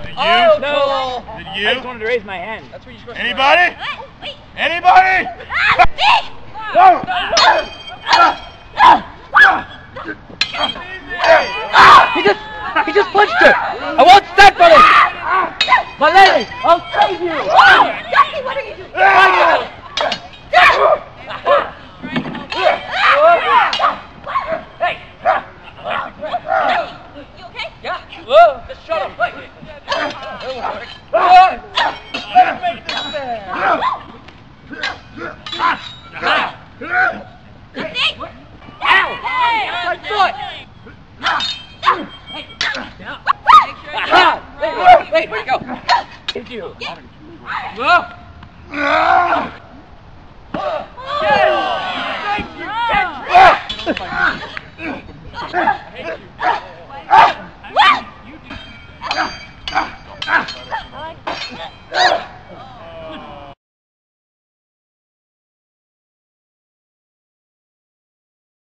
Oh, no. Did you? I just wanted to raise my hand. That's what you're supposed Anybody? to do. Anybody? He just punched her. I won't stand for this. My leg. I'll save you. Jackie, what are you doing? Hey. You okay? Yeah. Whoa. Just shut him. Wait. Let's make this fair. Ow! My foot! Wait, where'd it go? It's you. Thank you.